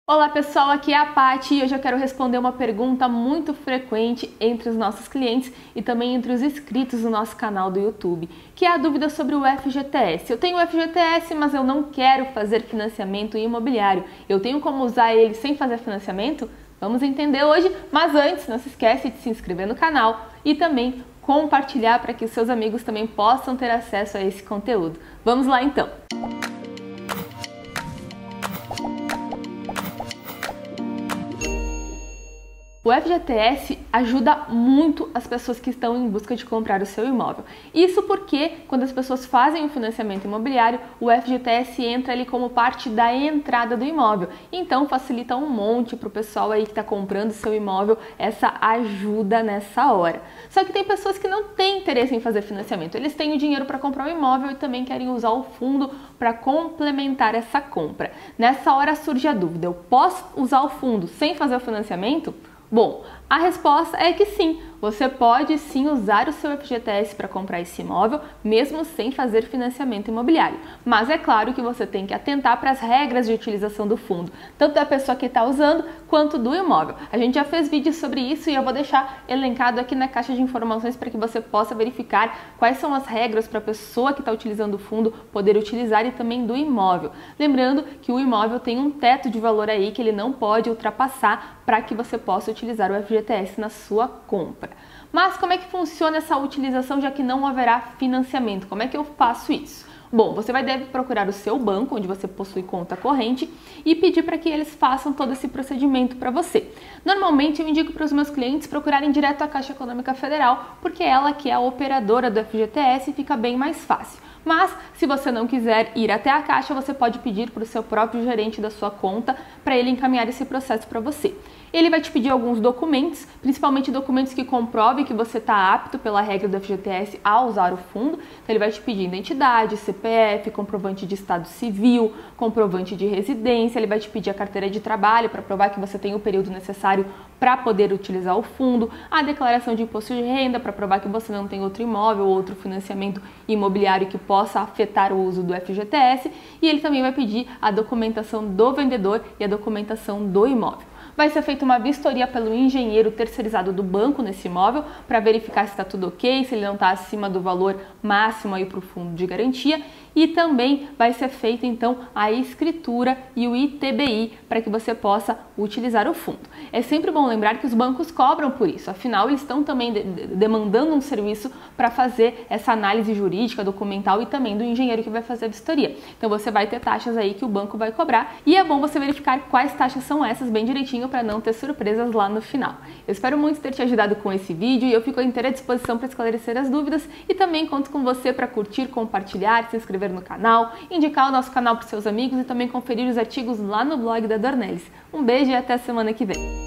Olá pessoal, aqui é a Paty e hoje eu quero responder uma pergunta muito frequente entre os nossos clientes e também entre os inscritos do nosso canal do YouTube, que é a dúvida sobre o FGTS. Eu tenho o FGTS, mas eu não quero fazer financiamento imobiliário. Eu tenho como usar ele sem fazer financiamento? Vamos entender hoje, mas antes não se esquece de se inscrever no canal e também compartilhar para que os seus amigos também possam ter acesso a esse conteúdo. Vamos lá então! O FGTS ajuda muito as pessoas que estão em busca de comprar o seu imóvel. Isso porque, quando as pessoas fazem o financiamento imobiliário, o FGTS entra ali como parte da entrada do imóvel. Então, facilita um monte para o pessoal aí que está comprando o seu imóvel essa ajuda nessa hora. Só que tem pessoas que não têm interesse em fazer financiamento. Eles têm o dinheiro para comprar o imóvel e também querem usar o fundo para complementar essa compra. Nessa hora surge a dúvida: eu posso usar o fundo sem fazer o financiamento? Bom, a resposta é que sim, você pode sim usar o seu FGTS para comprar esse imóvel, mesmo sem fazer financiamento imobiliário. Mas é claro que você tem que atentar para as regras de utilização do fundo, tanto da pessoa que está usando quanto do imóvel. A gente já fez vídeos sobre isso e eu vou deixar elencado aqui na caixa de informações para que você possa verificar quais são as regras para a pessoa que está utilizando o fundo poder utilizar e também do imóvel. Lembrando que o imóvel tem um teto de valor aí que ele não pode ultrapassar para que você possa utilizar o FGTS na sua compra. Mas como é que funciona essa utilização, já que não haverá financiamento? Como é que eu faço isso? Bom, você deve procurar o seu banco, onde você possui conta corrente, e pedir para que eles façam todo esse procedimento para você. Normalmente eu indico para os meus clientes procurarem direto a Caixa Econômica Federal, porque ela que é a operadora do FGTS fica bem mais fácil. Mas, se você não quiser ir até a Caixa, você pode pedir para o seu próprio gerente da sua conta para ele encaminhar esse processo para você. Ele vai te pedir alguns documentos, principalmente documentos que comprovem que você está apto pela regra do FGTS a usar o fundo. Então ele vai te pedir identidade, CPF, comprovante de estado civil, comprovante de residência, ele vai te pedir a carteira de trabalho para provar que você tem o período necessário para poder utilizar o fundo, a declaração de imposto de renda para provar que você não tem outro imóvel ou outro financiamento imobiliário que possa afetar o uso do FGTS, e ele também vai pedir a documentação do vendedor e a documentação do imóvel. Vai ser feita uma vistoria pelo engenheiro terceirizado do banco nesse imóvel para verificar se está tudo ok, se ele não está acima do valor máximo aí para o fundo de garantia, e também vai ser feita então a escritura e o ITBI para que você possa utilizar o fundo. É sempre bom lembrar que os bancos cobram por isso, afinal eles estão também demandando um serviço para fazer essa análise jurídica, documental e também do engenheiro que vai fazer a vistoria. Então você vai ter taxas aí que o banco vai cobrar e é bom você verificar quais taxas são essas bem direitinho para não ter surpresas lá no final. Eu espero muito ter te ajudado com esse vídeo e eu fico à inteira disposição para esclarecer as dúvidas e também conto com você para curtir, compartilhar, se inscrever no canal, indicar o nosso canal para os seus amigos e também conferir os artigos lá no blog da Dornelles. Um beijo e até semana que vem!